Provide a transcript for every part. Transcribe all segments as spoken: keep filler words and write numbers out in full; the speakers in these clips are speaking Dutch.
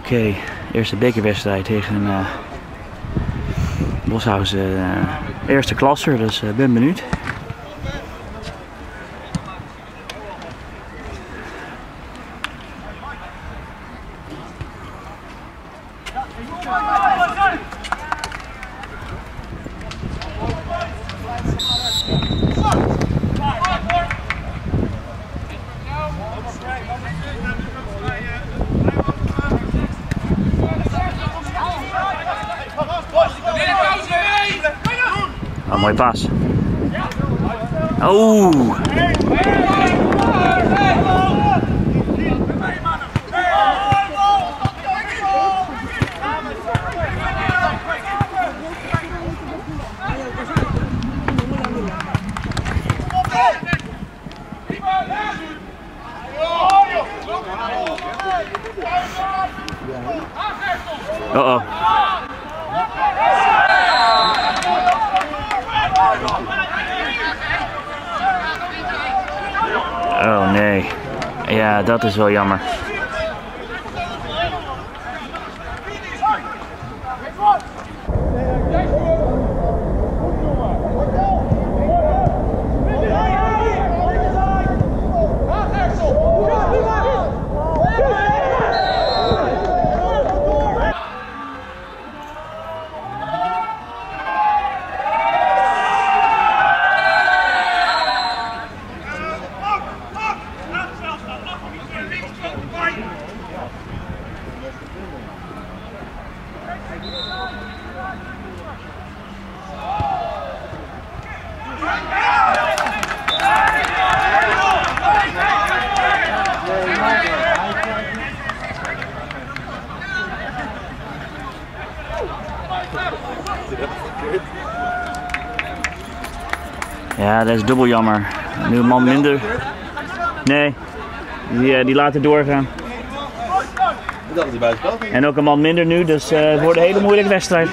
Okay, eerste bekerwedstrijd tegen uh, Boshausen, uh, eerste klasser, dus ik uh, ben benieuwd. Oh, mooi pas. Oh! Uh-oh. Oh nee, ja, dat is wel jammer. Ja, dat is dubbel jammer. Nu een man minder. Nee, die, die laten doorgaan. En ook een man minder nu, dus uh, het wordt een hele moeilijke wedstrijd.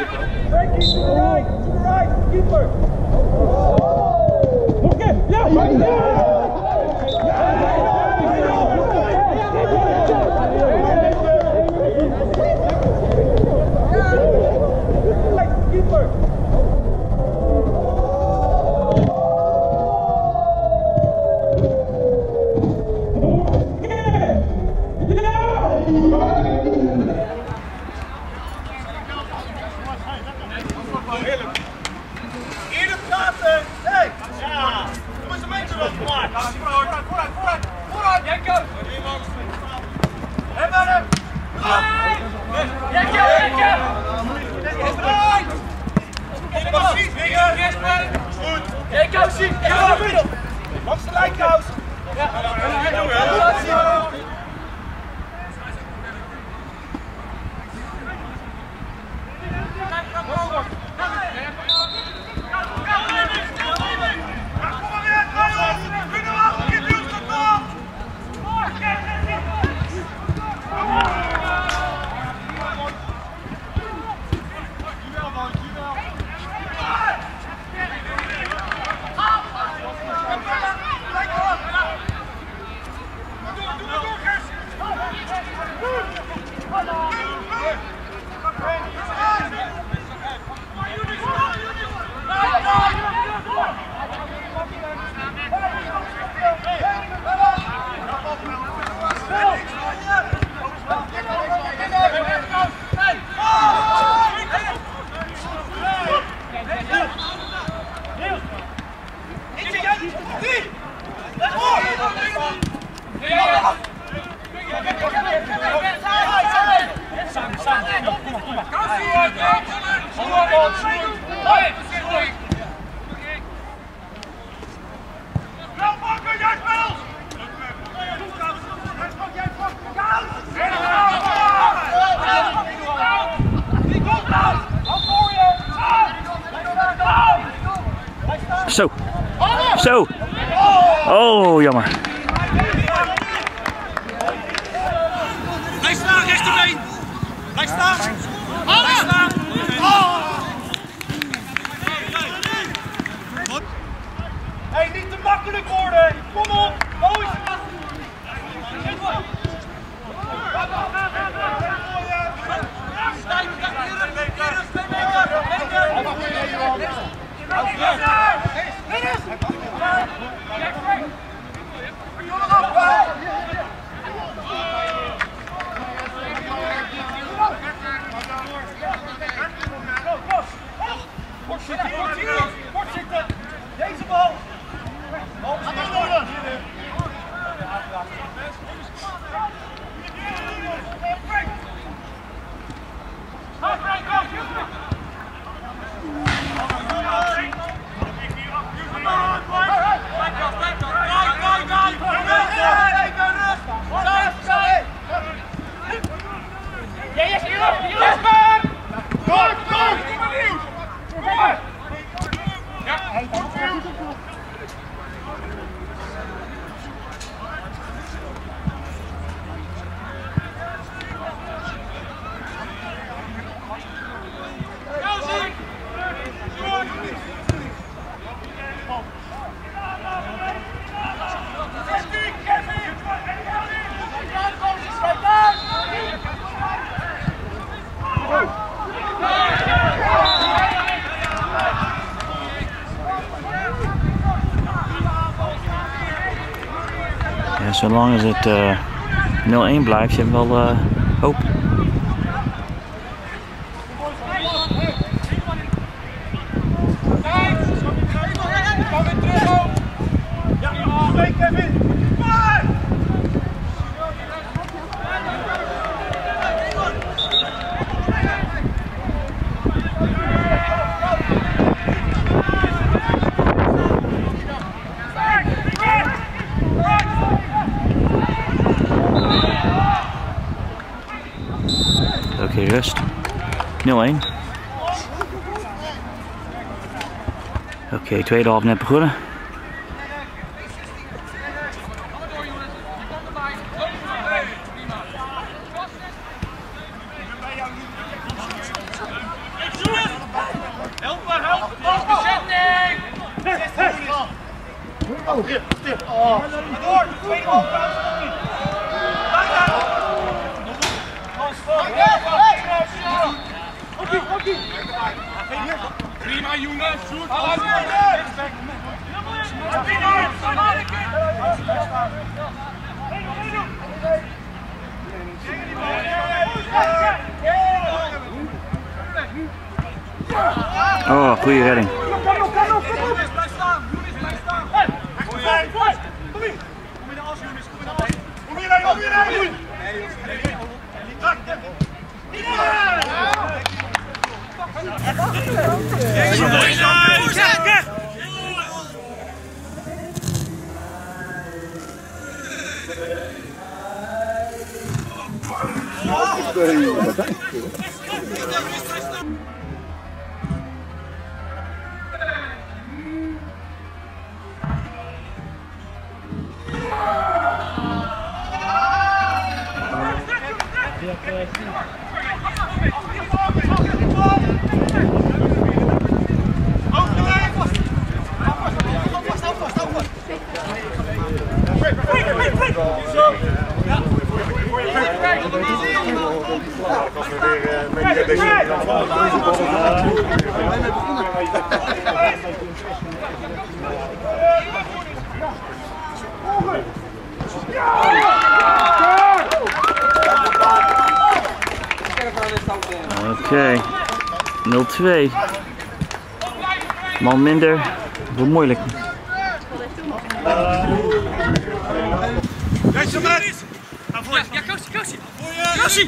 Eerder praten! Hey! Ja! Kom eens een beetje wat gemaakt! Vooruit, vooruit, vooruit! Vooruit! Jenko! En dan hem! Jenko! Jenko! Vooruit! Precies! Goed! Jenko, zie! Jenko! Langs de lijnkous! Ja! Ja! Zo. Zo. Oh, jammer. Blijf staan, rechterbeen. Blijf staan. Blijf staan. Oh. Hey, niet te makkelijk worden. Kom op. Mooi. Deze bal! Ga maar door! Ja, zolang als het uh, nul één blijft, je hebt wel uh, hoop. Oké, okay, rust. nul één. Oké, okay, tweede half net begonnen. Help maar, help! Bezetting! Oh, hier, hier. Oh. Door, tweede half kans. Prima jongens, zoet! Oh, goede redding. Blijf staan, Joenis, blijf staan! Kom in de as, Joenis, kom in de as! Kom hierheen, kom hierheen! Oké, nul twee. Man minder, wordt moeilijk. Deze man! Ja, Koosie, Koosie! Koosie!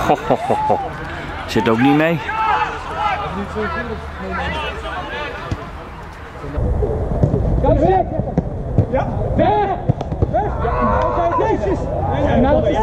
Ho, ho, ho, ho. Zit ook niet mee. Kan weg! Ja, weg! Weg! Oké, deze! Nou, dat is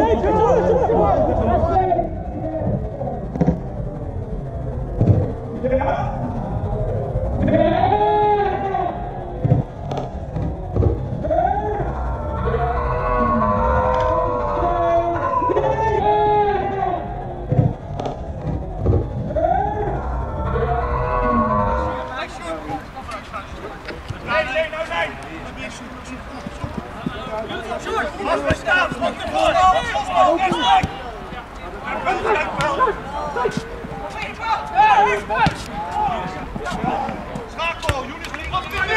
Schakel, Jonas links.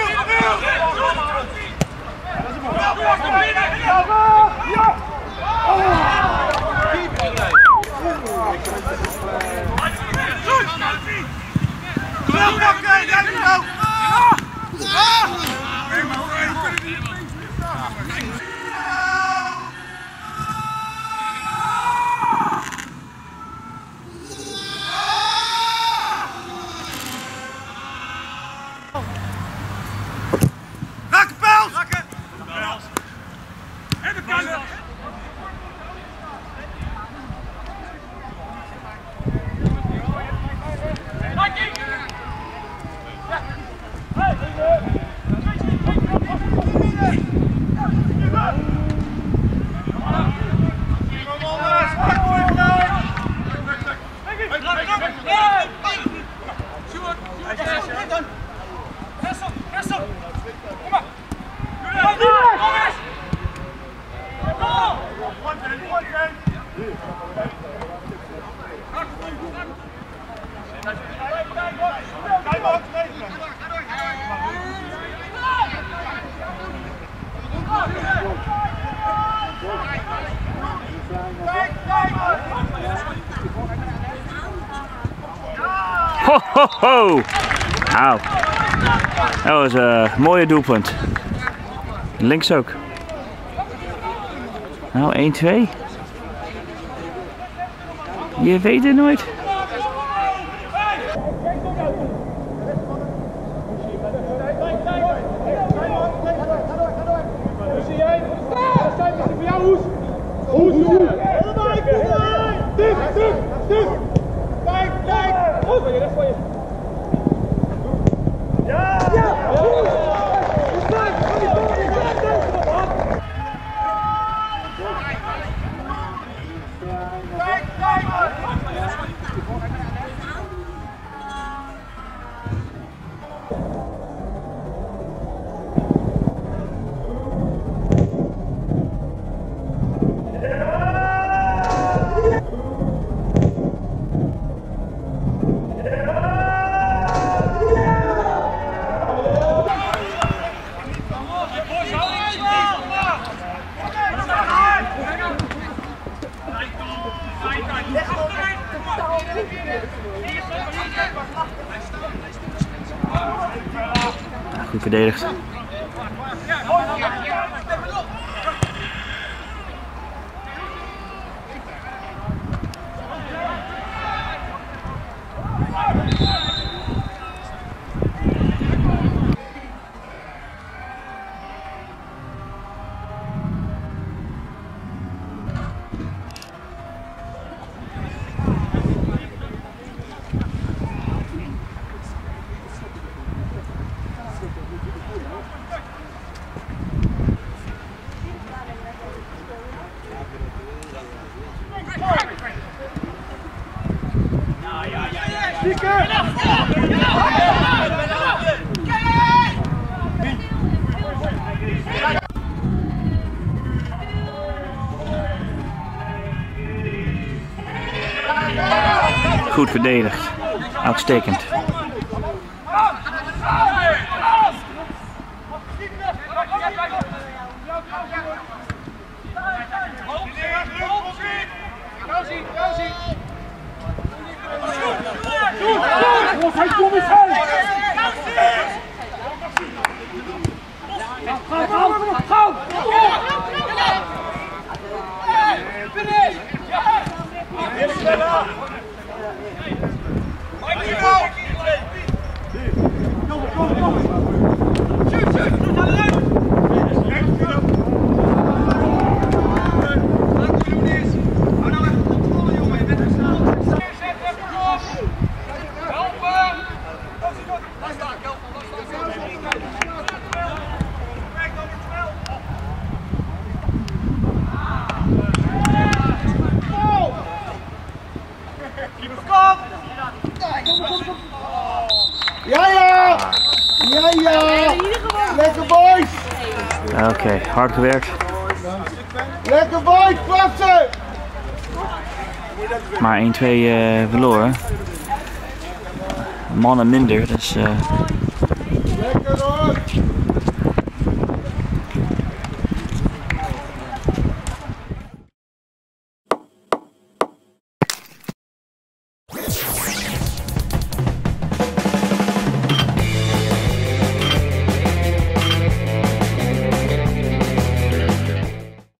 Raken pels! Raken! En de kant! Ho, ho, ho! Auw. Dat was een mooie doelpunt. Links ook. Nou, één twee. Je weet het nooit. Goed verdedigd. Goed verdedigd. Uitstekend. Ja, ja! Ja, ja! Lekker boys! Oké, okay, hard gewerkt. Lekker boys, klasse! Maar één twee uh, verloren. Mannen minder, dus... Uh... Lekker hoor!